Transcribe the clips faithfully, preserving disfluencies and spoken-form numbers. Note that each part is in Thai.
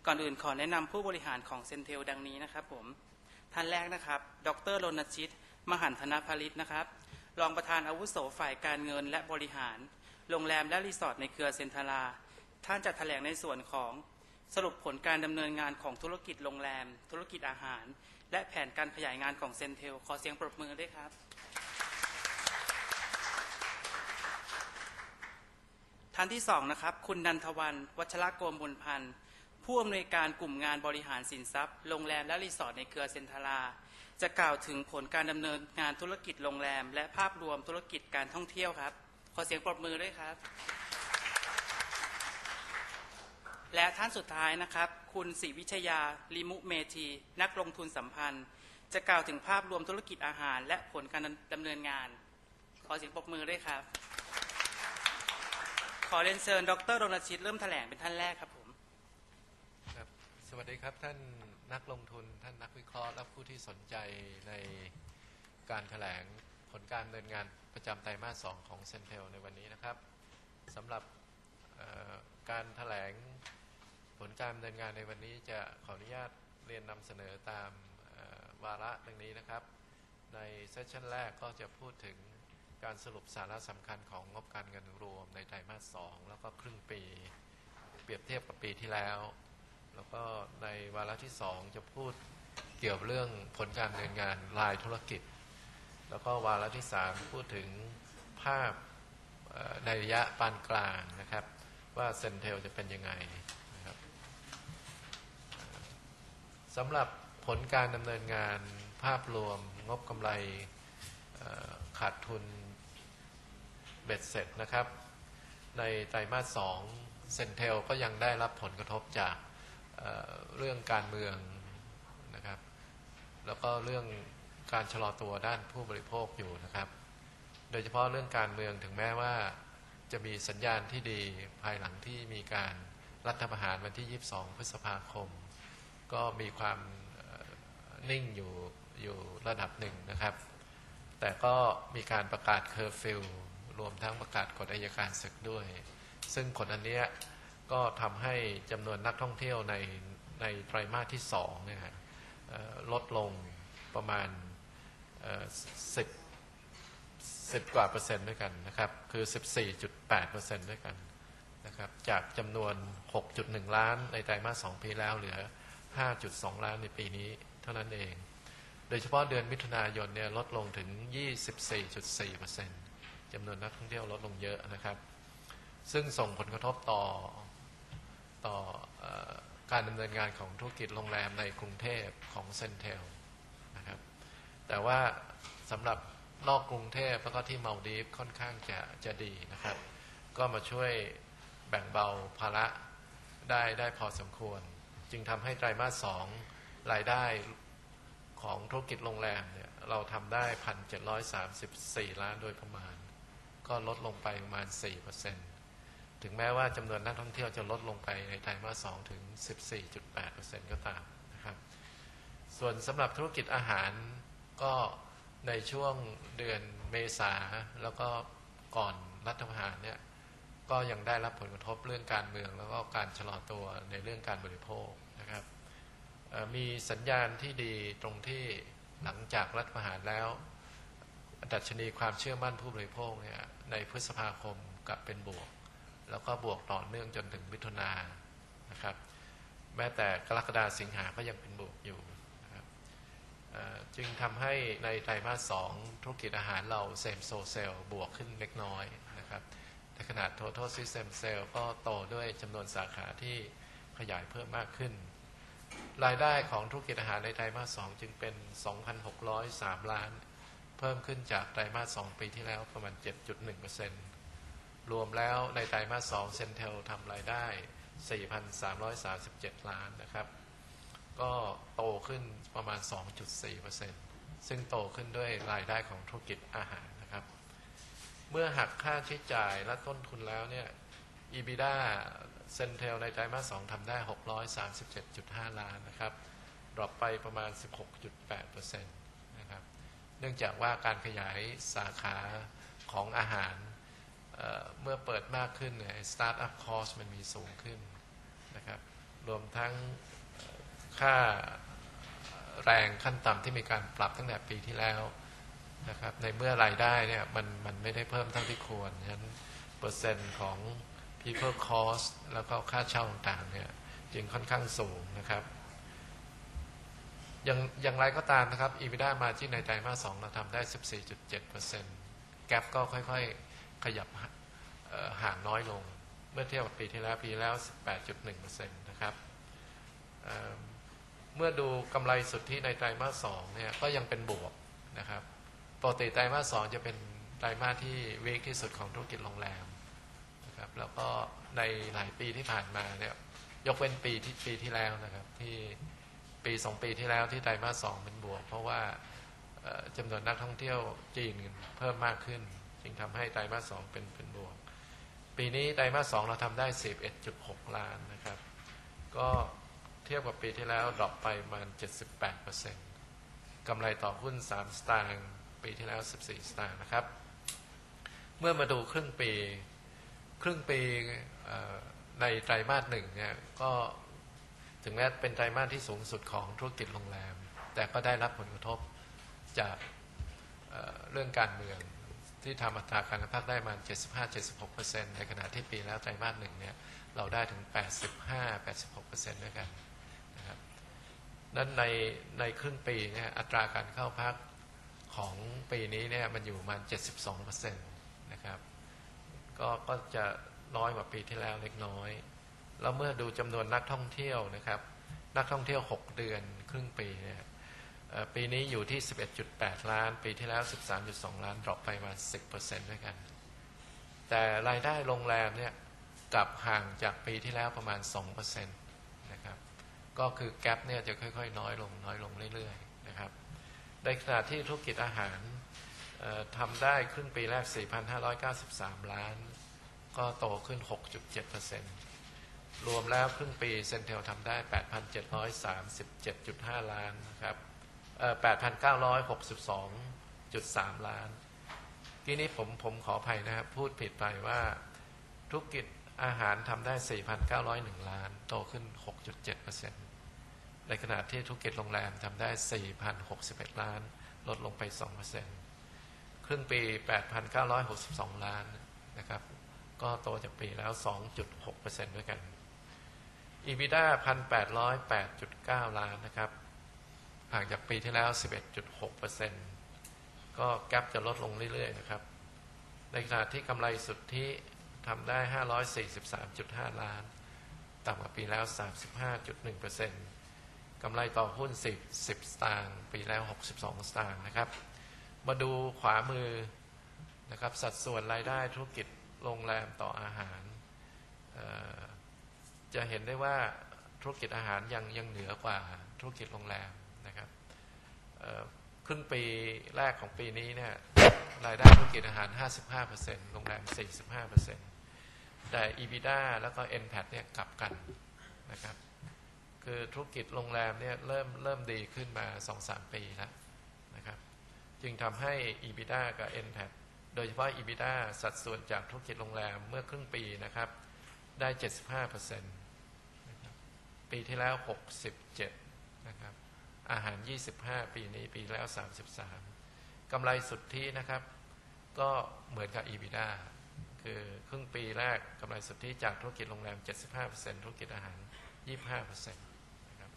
ก่อนอื่นขอแนะนำผู้บริหารของเซนเทลดังนี้นะครับผมท่านแรกนะครับดร.รณชิตมหันธนภริตนะครับรองประธานอาวุโสฝ่ายการเงินและบริหารโรงแรมและรีสอร์ทในเครือเซ็นทราท่านจะแถลงในส่วนของสรุปผลการดำเนินงานของธุรกิจโรงแรมธุรกิจอาหารและแผนการขยายงานของเซนเทลขอเสียงปรบมือด้วยครับท่านที่สองนะครับคุณนันทวันวัชรโกมบุญพันธ์ผู้อำนวยการกลุ่มงานบริหารสินทรัพย์โรงแรมและรีสอร์ทในเครือเซ็นทราจะกล่าวถึงผลการดำเนินงานธุรกิจโรงแรมและภาพรวมธุรกิจการท่องเที่ยวครับขอเสียงปรบมือด้วยครับและท่านสุดท้ายนะครับคุณศรีวิชยาลิมุเมธีนักลงทุนสัมพันธ์จะกล่าวถึงภาพรวมธุรกิจอาหารและผลการดำเนินงานขอเสียงปรบมือด้วยครับขอเรียนเชิญดร.รณชิตเริ่มแถลงเป็นท่านแรกครับผมครับสวัสดีครับท่านนักลงทุนท่านนักวิเคราะห์และผู้ที่สนใจในการแถลงผลการดำเนินงานประจำไตรมาสสองของเซนเทลในวันนี้นะครับสำหรับการแถลงผลการดำเนินงานในวันนี้จะขออนุญาตเรียนนำเสนอตามวาระดังนี้นะครับในเซสชั่นแรกก็จะพูดถึงการสรุปสาระสำคัญของงบการเงินรวมในไตรมาสสองแล้วก็ครึ่งปีเปรียบเทียบกับปีที่แล้วแล้วก็ในวาระที่สองจะพูดเกี่ยวกับเรื่องผลการดำเนินงานรายธุรกิจแล้วก็วาระที่สามพูดถึงภาพในระยะปานกลางนะครับว่าเซนเทลจะเป็นยังไงนะครับสำหรับผลการดำเนินงานภาพรวมงบกำไรขาดทุนเบ็ดเสร็จนะครับในไตรมาสสองเซนเทลก็ยังได้รับผลกระทบจาก เอ่อ เรื่องการเมืองนะครับแล้วก็เรื่องการชะลอตัวด้านผู้บริโภคอยู่นะครับโดยเฉพาะเรื่องการเมืองถึงแม้ว่าจะมีสัญญาณที่ดีภายหลังที่มีการรัฐประหารวันที่ยี่สิบสองพฤษภาคมก็มีความนิ่งอยู่อยู่ระดับหนึ่งนะครับแต่ก็มีการประกาศเคอร์ฟิวรวมทั้งประกาศกฎอัยการศึกด้วยซึ่งกฎอันนี้ก็ทำให้จำนวนนักท่องเที่ยวในในไตรมาสที่สองเนี่ยลดลงประมาณสิบสิบกว่าเปอร์เซ็นต์ด้วยกันนะครับคือ สิบสี่จุดแปดเปอร์เซ็นต์ ด้วยกันนะครับจากจำนวน หกจุดหนึ่ง ล้านในไตรมาสสองปีแล้วเหลือ ห้าจุดสอง ล้านในปีนี้เท่านั้นเองโดยเฉพาะเดือนมิถุนายนเนี่ยลดลงถึง ยี่สิบสี่จุดสี่เปอร์เซ็นต์ จำนวนนักท่องเที่ยวลดลงเยอะนะครับซึ่งส่งผลกระทบต่อต่อเอ่อการดำเนินงานของธุรกิจโรงแรมในกรุงเทพของเซนเทลนะครับแต่ว่าสำหรับนอกกรุงเทพแล้วก็ที่มัลดีฟค่อนข้างจะจะดีนะครับก็มาช่วยแบ่งเบาภาระได้ได้พอสมควรจึงทำให้ไตรมาสสองรายได้ของธุรกิจโรงแรมเนี่ยเราทำได้ หนึ่งพันเจ็ดร้อยสามสิบสี่ ล้านโดยประมาณก็ลดลงไปประมาณ สี่เปอร์เซ็นต์ ถึงแม้ว่าจำนวนนักท่องเที่ยวจะลดลงไปในไตรมาสสองถึง สิบสี่จุดแปดเปอร์เซ็นต์ ก็ตามนะครับส่วนสำหรับธุรกิจอาหารก็ในช่วงเดือนเมษาแล้วก็ก่อนรัฐประหารเนี่ยก็ยังได้รับผลกระทบเรื่องการเมืองแล้วก็การชะลอตัวในเรื่องการบริโภคนะครับมีสัญญาณที่ดีตรงที่หลังจากรัฐประหารแล้วดัชนีความเชื่อมั่นผู้บริโภคเนี่ยในพฤษภาคมกลับเป็นบวกแล้วก็บวกต่อเนื่องจนถึงมิถุนายนนะครับแม้แต่กรกฎาคมสิงหาก็ยังเป็นบวกอยู่นะครับจึงทำให้ในไตรมาสสองธุรกิจอาหารเราเซมโซเซลบวกขึ้นเล็กน้อยนะครับในขณะ total system sale ก็โตด้วยจำนวนสาขาที่ขยายเพิ่มมากขึ้นรายได้ของธุรกิจอาหารในไตรมาสสองจึงเป็น สองพันหกร้อยสาม ล้านเพิ่มขึ้นจากไตรมาสสองปีที่แล้วประมาณ เจ็ดจุดหนึ่งเปอร์เซ็นต์ รวมแล้วในไตรมาสสองเซนเทลทำรายได้ สี่พันสามร้อยสามสิบเจ็ด ล้านนะครับก็โตขึ้นประมาณ สองจุดสี่เปอร์เซ็นต์ ซึ่งโตขึ้นด้วยรายได้ของธุรกิจอาหารนะครับเมื่อหักค่าใช้จ่ายและต้นทุนแล้วเนี่ย อี บี ดี เอ เซนเทลในไตรมาสสองทำได้ หกร้อยสามสิบเจ็ดจุดห้า ล้านนะครับดรอปไปประมาณ สิบหกจุดแปดเปอร์เซ็นต์ นะครับเนื่องจากว่าการขยายสาขาของอาหารเอ่อเมื่อเปิดมากขึ้นเนี่ย Start up cost มันมีสูงขึ้นนะครับรวมทั้งค่าแรงขั้นต่ำที่มีการปรับตั้งแต่ปีที่แล้วนะครับในเมื่อรายได้เนี่ยมันมันไม่ได้เพิ่มเท่าที่ควรฉะนั้นเปอร์เซ็นต์ของ people cost แล้วก็ค่าเช่าต่างๆเนี่ยจึงค่อนข้างสูงนะครับอย่างอย่างไรก็ตามนะครับ EBITDA margin ในไตรมาสสองเราทำได้ สิบสี่จุดเจ็ดเปอร์เซ็นต์ gap ก็ค่อยๆขยับห่างน้อยลงเมื่อเทียบกับปีที่แล้วปีแล้ว สิบแปดจุดหนึ่งเปอร์เซ็นต์ นะครับเมื่อดูกำไรสุทธิในไตรมาสสองเนี่ยก็ยังเป็นบวกนะครับปกติไตรมาสสองจะเป็นไตรมาสที่วีคที่สุดของธุรกิจโรงแรมนะครับแล้วก็ในหลายปีที่ผ่านมาเนี่ยยกเว้นปีที่ปีที่แล้วนะครับที่ปีสองปีที่แล้วที่ไตรมาสสองเป็นบวกเพราะว่าจำนวนนักท่องเที่ยวจีนเพิ่มมากขึ้นจึงทำให้ไตรมาสสองเป็นเป็นบวกปีนี้ไตรมาสสองเราทำได้ สิบเอ็ดจุดหก ล้านนะครับก็เทียบกับปีที่แล้วดรอปไปประมาณ เจ็ดสิบแปดเปอร์เซ็นต์ กำไรต่อหุ้นสามสตางค์ปีที่แล้วสิบสี่สตางค์นะครับเมื่อมาดูครึ่งปีครึ่งปีในไตรมาสหนึ่งเนี่ยก็ถึงแม้เป็นไตรมาสที่สูงสุดของธุรกิจโรงแรมแต่ก็ได้รับผลกระทบจาก เ, เรื่องการเมืองที่ทำอัตราการเงินฝากได้มา เจ็ดสิบห้าถึงเจ็ดสิบหกเปอร์เซ็นต์ ในขณะที่ปีแล้วไตรมาสหนึ่งเนี่ยเราได้ถึง แปดสิบห้าถึงแปดสิบหกเปอร์เซ็นต์ ด้วยกันนะครับนั้นในในครึ่งปีเนี่ยอัตราการเข้าพักของปีนี้เนี่ยมันอยู่ประมาณ เจ็ดสิบสองเปอร์เซ็นต์ นะครับก็ก็จะน้อยกว่าปีที่แล้วเล็กน้อยแล้วเมื่อดูจำนวนนักท่องเที่ยวนะครับนักท่องเที่ยวหกเดือนครึ่งปีเนี่ยปีนี้อยู่ที่ สิบเอ็ดจุดแปด ล้านปีที่แล้ว สิบสามจุดสอง ล้านดรอปไปมา สิบเปอร์เซ็นต์ ด้วยกันแต่รายได้โรงแรมเนี่ยกลับห่างจากปีที่แล้วประมาณ สองเปอร์เซ็นต์ นะครับก็คือแกปเนี่ยจะค่อยๆน้อยลงน้อยลงเรื่อยๆนะครับในขณะที่ธุรกิจอาหารทำได้ครึ่งปีแรก สี่พันห้าร้อยเก้าสิบสาม ล้านก็โตขึ้น หกจุดเจ็ดเปอร์เซ็นต์ รวมแล้วครึ่งปีเซนเทลทำได้ แปดพันเจ็ดร้อยสามสิบเจ็ดจุดห้า ล้านนะครับเอ่อ แปดพันเก้าร้อยหกสิบสองจุดสาม ล้านทีนี้ผมผมขออภัยนะครับพูดผิดไปว่าธุรกิจอาหารทำได้ สี่พันเก้าร้อยเอ็ด ล้านโตขึ้น หกจุดเจ็ดเปอร์เซ็นต์ ในขณะที่ธุรกิจโรงแรมทำได้ สี่พันหกสิบเอ็ด ล้านลดลงไป สองเปอร์เซ็นต์ ครึ่งปี แปดพันเก้าร้อยหกสิบสอง ล้านนะครับก็โตจากปีแล้ว สองจุดหกเปอร์เซ็นต์ ด้วยกัน EBITDA หนึ่งพันแปดร้อยแปดจุดเก้า ล้านนะครับห่างจากปีที่แล้ว สิบเอ็ดจุดหกเปอร์เซ็นต์ ก็แกปจะลดลงเรื่อยๆนะครับในขณะที่กำไรสุทธิทำได้ ห้าร้อยสี่สิบสามจุดห้า ล้านต่ำกว่าปีแล้ว สามสิบห้าจุดหนึ่งเปอร์เซ็นต์ กำไรต่อหุ้นสิบ สิบสตางค์ปีแล้ว หกสิบสองสตางค์นะครับมาดูขวามือนะครับสัดส่วนรายได้ธุรกิจโรงแรมต่ออาหารจะเห็นได้ว่าธุรกิจอาหารยังยังเหนือกว่าธุรกิจโรงแรมนะครับครึ่งปีแรกของปีนี้เนี่ยรายได้ธุรกิจอาหาร ห้าสิบห้าเปอร์เซ็นต์ โรงแรม สี่สิบห้าเปอร์เซ็นต์ แต่ EBITDA แล้วก็ เอ็น พี เอ ที เนี่ยกลับกันนะครับคือธุรกิจโรงแรมเนี่ยเริ่มเริ่มดีขึ้นมา สองถึงสาม ปีแล้วนะครับจึงทำให้ EBITDA กับ เอ็น พี เอ ที โดยเฉพาะ EBITDA สัดส่วนจากธุรกิจโรงแรมเมื่อครึ่งปีนะครับได้ เจ็ดสิบห้าเปอร์เซ็นต์ นะครับปีที่แล้ว หกสิบเจ็ด นะครับอาหาร ยี่สิบห้า ปีนี้ปีแล้ว สามสิบสาม กำไรสุทธินะครับก็เหมือนกับ EBITDA คือครึ่งปีแรกกำไรสุทธิจากธุรกิจโรงแรม เจ็ดสิบห้าเปอร์เซ็นต์ ธุรกิจอาหาร ยี่สิบห้าเปอร์เซ็นต์ นะครับ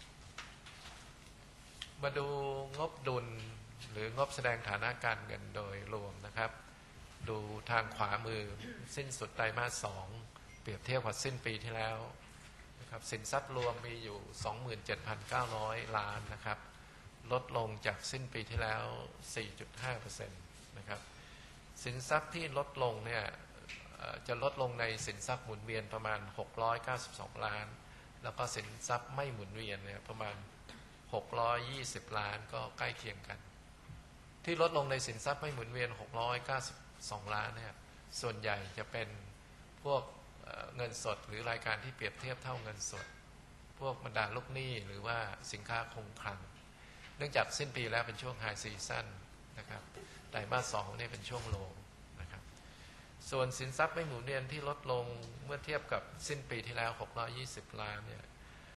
มาดูงบดุลหรืองบแสดงฐานะการเงินโดยรวมนะครับดูทางขวามือสิ้นสุดไตรมาสสองเปรียบเทียบกับสิ้นปีที่แล้วนะครับสินทรัพย์รวมมีอยู่ สองหมื่นเจ็ดพันเก้าร้อย ล้านนะครับลดลงจากสิ้นปีที่แล้ว สี่จุดห้าเปอร์เซ็นต์ นะครับสินทรัพย์ที่ลดลงเนี่ยจะลดลงในสินทรัพย์หมุนเวียนประมาณหกร้อยเก้าสิบสองล้านแล้วก็สินทรัพย์ไม่หมุนเวียนเนี่ยประมาณหกร้อยยี่สิบล้านก็ใกล้เคียงกันที่ลดลงในสินทรัพย์ไม่หมุนเวียนหกร้อยเก้าสิบสองล้านเนี่ยส่วนใหญ่จะเป็นพวกเงินสดหรือรายการที่เปรียบเทียบเท่าเงินสดพวกบรรดาลูกหนี้หรือว่าสินค้าคงคลังเนื่องจากสิ้นปีแล้วเป็นช่วงไฮซีซั่นนะครับไตรมาสสองเนี่ยเป็นช่วงโลนะครับส่วนสินทรัพย์ไม่หมุนเวียนที่ลดลงเมื่อเทียบกับสิ้นปีที่แล้วหกร้อยยี่สิบล้านเนี่ย